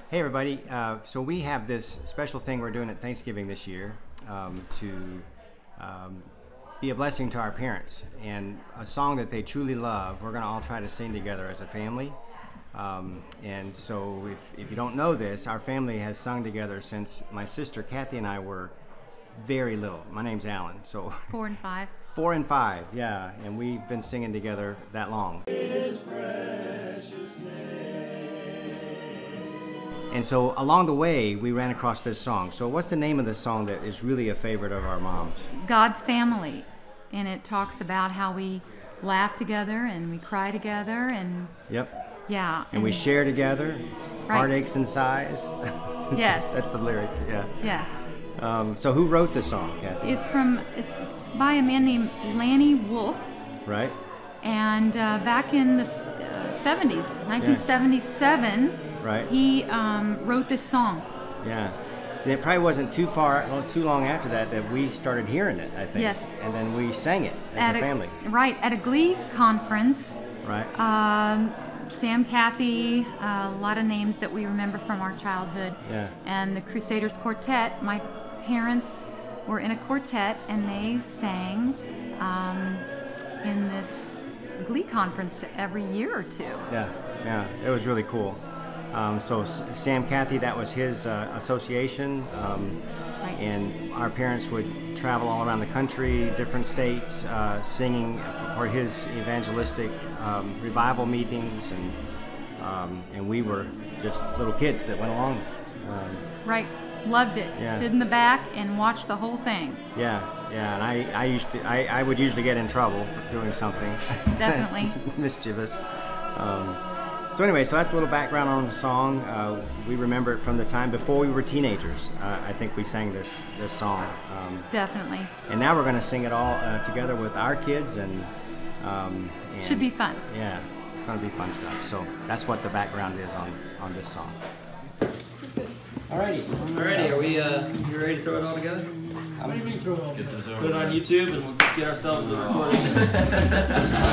Hey everybody, so we have this special thing we're doing at Thanksgiving this year to be a blessing to our parents, and a song that they truly love we're going to all try to sing together as a family. And so if you don't know this, our family has sung together since my sister Kathy and I were very little. My name's Alan, so 4 and 5. 4 and 5, yeah, and we've been singing together that long. And so along the way, we ran across this song. So what's the name of the song that is really a favorite of our moms? God's Family. And it talks about how we laugh together and we cry together and... Yep. Yeah. And we share together, right. Heartaches and sighs. Yes. That's the lyric, yeah. Yes. So who wrote the song, Kathy? It's by a man named Lanny Wolf. Right. And back in the 70s, 1977... Yeah. Right. He wrote this song. Yeah. And it probably wasn't too long after that we started hearing it, I think. Yes. And then we sang it as a family. Right, at a Glee conference. Right. Sam, Kathy, a lot of names that we remember from our childhood. Yeah. And the Crusaders Quartet. My parents were in a quartet, and they sang in this Glee conference every year or two. Yeah, yeah. It was really cool. So Sam Kathy, that was his association, right. And our parents would travel all around the country, different states, singing for his evangelistic revival meetings, and we were just little kids that went along. Right, loved it. Yeah. Stood in the back and watched the whole thing. Yeah, yeah, and I would usually get in trouble for doing something Definitely mischievous. So anyway, so that's a little background on the song. We remember it from the time before we were teenagers. I think we sang this song. Definitely. And now we're going to sing it all together with our kids, and should be fun. Yeah, it's going to be fun stuff. So that's what the background is on this song. Alrighty, are we you ready to throw it all together? What do you mean throw it all together? Put it on YouTube and we'll get ourselves a recording.